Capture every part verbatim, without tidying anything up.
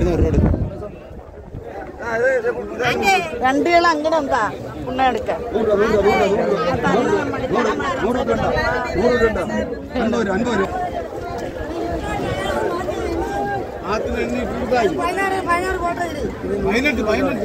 രണ്ട് കിലോ അങ്ങനെ എന്താ പുണ്ണ എടുക്കാൻ പതിനെട്ട് പതിനെട്ട്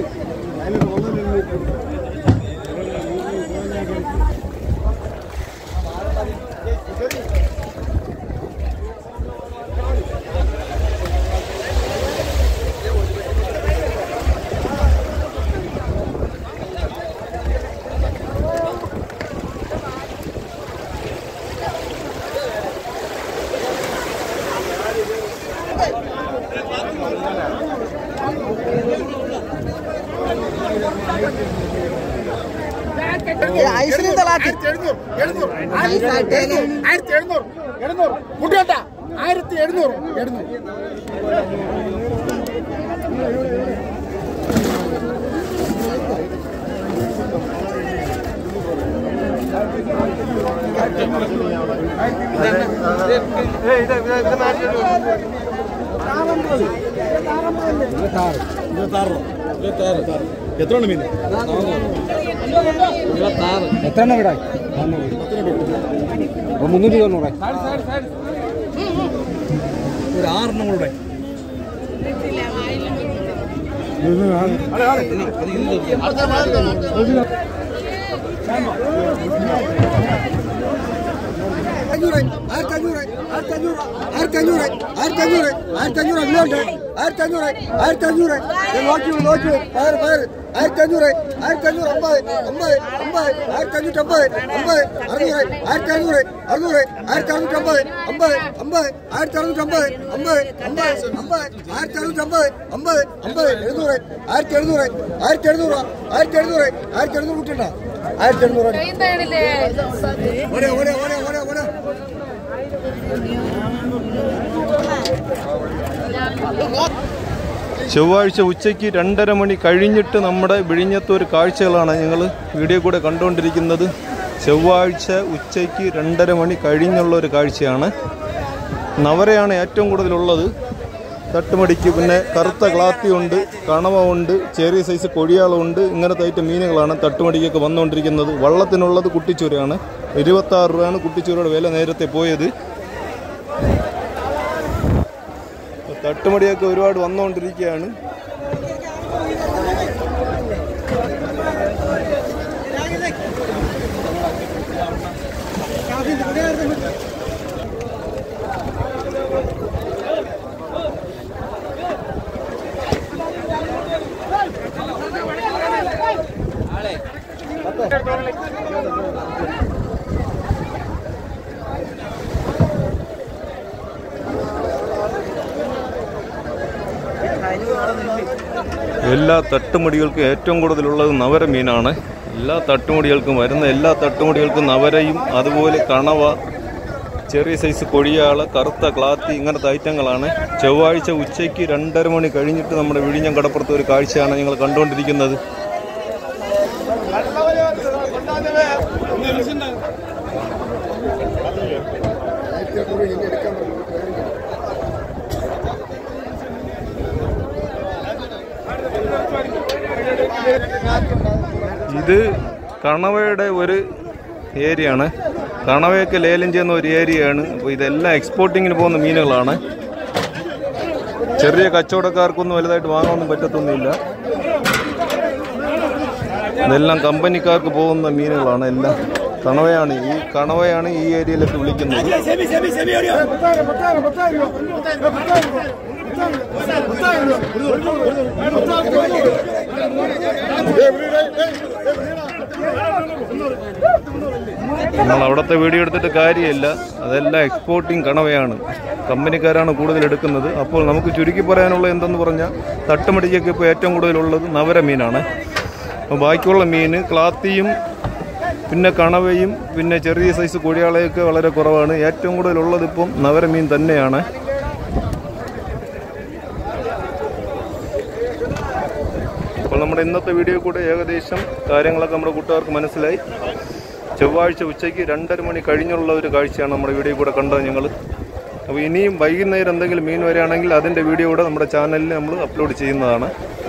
ആയിരത്തി എഴുന്നൂറ് എഴുന്നൂറ് മുട്ടേട്ട ആയിരത്തി എഴുന്നൂറ് എഴുന്നൂറ് എത്ര മീൻ എത്ര എണ്ണം വിടാ മുന്നൂറ്റി തൊണ്ണൂറ് ഒരു ആറെണ്ണം കൂടെ അഞ്ഞൂറ് ആയിരത്തി അഞ്ഞൂറ് ആയിരത്തി അഞ്ഞൂറ് ആയിരത്തി അഞ്ഞൂറ് ആയിരത്തി അഞ്ഞൂറ് ആയിരത്തി അഞ്ഞൂറ് അഞ്ഞൂറ് ആയിരത്തി അഞ്ഞൂറ് ആയിരത്തി അഞ്ഞൂറ് നോക്കി നോക്കി പയർ പയർ ആയിരത്തി അഞ്ഞൂറ് ആയിരത്തി അഞ്ഞൂറ് അമ്പത് അമ്പത് അമ്പത് ആയിരത്തി അഞ്ഞൂറ്റി അമ്പത് അമ്പത് അറുന്നൂറ് ആയിരത്തി അഞ്ഞൂറ് അറുന്നൂറ് ആയിരത്തി അറുന്നൂറ്റി അമ്പത് അമ്പത് അമ്പത് ആയിരത്തി അറുന്നൂറ്റി അമ്പത് അമ്പത് അമ്പത് അമ്പത് ആയിരത്തി അറുന്നൂറ്റി അമ്പത് അമ്പത് അമ്പത് എഴുന്നൂറ് ആയിരത്തി എഴുന്നൂറ് ആയിരത്തി എഴുന്നൂറ് ആയിരത്തി എഴുന്നൂറ് ആയിരത്തി എഴുന്നൂറ് കുട്ടിയുണ്ടോ ആയിരത്തി എഴുന്നൂറ് ഓടെ ഓടെ ഓടെ ഓടെ ഓടെ ചൊവ്വാഴ്ച ഉച്ചയ്ക്ക് രണ്ടര മണി കഴിഞ്ഞിട്ട് നമ്മുടെ വിഴിഞ്ഞത്തൂർ കാഴ്ചകളാണ് നിങ്ങൾ വീഡിയോ കൂടെ കണ്ടുകൊണ്ടിരിക്കുന്നത്. ചൊവ്വാഴ്ച ഉച്ചയ്ക്ക് രണ്ടര മണി കഴിഞ്ഞുള്ള ഒരു കാഴ്ചയാണ്. നവരയാണ് ഏറ്റവും കൂടുതലുള്ളത്. തട്ടുമടിക്ക് പിന്നെ കറുത്ത ക്ലാത്തിയുണ്ട്, കണവ ഉണ്ട്, ചെറിയ സൈസ് കൊഴിയാളുണ്ട്. ഇങ്ങനത്തെ ഐറ്റം മീനുകളാണ് തട്ടുമടിക്കൊക്കെ വന്നുകൊണ്ടിരിക്കുന്നത്. വള്ളത്തിനുള്ളത് കുട്ടിച്ചൂരയാണ്. ഇരുപത്താറ് രൂപയാണ് കുട്ടിച്ചൂരയുടെ വില നേരത്തെ പോയത്. തട്ടുമടിയൊക്കെ ഒരുപാട് വന്നുകൊണ്ടിരിക്കുകയാണ്. എല്ലാ തട്ടുമുടികൾക്കും ഏറ്റവും കൂടുതലുള്ളത് നവര മീനാണ്. എല്ലാ തട്ടുമുടികൾക്കും വരുന്ന എല്ലാ തട്ടുമുടികൾക്കും നവരയും അതുപോലെ കണവ, ചെറിയ സൈസ് കൊഴിയാള്, കറുത്ത ക്ലാത്തി ഇങ്ങനത്തെ ഐറ്റങ്ങളാണ്. ചൊവ്വാഴ്ച ഉച്ചയ്ക്ക് രണ്ടര മണി കഴിഞ്ഞിട്ട് നമ്മുടെ വിഴിഞ്ഞം കടപ്പുറത്ത് ഒരു കാഴ്ചയാണ് നിങ്ങൾ കണ്ടുകൊണ്ടിരിക്കുന്നത്. ഇത് കണവയുടെ ഒരു ഏരിയയാണ്. കണവയൊക്കെ ലേലം ചെയ്യുന്ന ഒരു ഏരിയയാണ്. അപ്പോൾ ഇതെല്ലാം എക്സ്പോർട്ടിങ്ങിന് പോകുന്ന മീനുകളാണ്. ചെറിയ കച്ചവടക്കാർക്കൊന്നും വലുതായിട്ട് വാങ്ങാനൊന്നും പറ്റത്തൊന്നുമില്ല. ഇതെല്ലാം കമ്പനിക്കാർക്ക് പോകുന്ന മീനുകളാണ്. എല്ലാം കണവയാണ്. ഈ കണവയാണ് ഈ ഏരിയയിലൊക്കെ വിളിക്കുന്നത്. നമ്മൾ അവിടുത്തെ വീഡിയോ എടുത്തിട്ട് കാര്യമില്ല. അതെല്ലാം എക്സ്പോർട്ടിങ് കണവയാണ്. കമ്പനിക്കാരാണ് കൂടുതൽ എടുക്കുന്നത്. അപ്പോൾ നമുക്ക് ചുരുക്കി പറയാനുള്ള എന്തെന്ന് പറഞ്ഞാൽ തട്ടുമടിക്കൊക്കെ ഇപ്പോൾ ഏറ്റവും കൂടുതലുള്ളത് നവര മീനാണ്. അപ്പോൾ ബാക്കിയുള്ള മീൻ ക്ലാത്തിയും പിന്നെ കണവയും പിന്നെ ചെറിയ സൈസ് കൊഴിയാളയൊക്കെ വളരെ കുറവാണ്. ഏറ്റവും കൂടുതലുള്ളത് ഇപ്പം നവര മീൻ തന്നെയാണ്. അപ്പോൾ നമ്മുടെ ഇന്നത്തെ വീഡിയോ കൂടെ ഏകദേശം കാര്യങ്ങളൊക്കെ നമ്മുടെ കൂട്ടുകാർക്ക് മനസ്സിലായി. ചൊവ്വാഴ്ച ഉച്ചയ്ക്ക് രണ്ടര മണി കഴിഞ്ഞുള്ള ഒരു കാഴ്ചയാണ് നമ്മുടെ വീഡിയോ കൂടെ കണ്ടത് ഞങ്ങൾ. അപ്പോൾ ഇനിയും വൈകുന്നേരം എന്തെങ്കിലും മീൻ വരികയാണെങ്കിൽ അതിൻ്റെ വീഡിയോ കൂടെ നമ്മുടെ ചാനലിൽ നമ്മൾ അപ്ലോഡ് ചെയ്യുന്നതാണ്.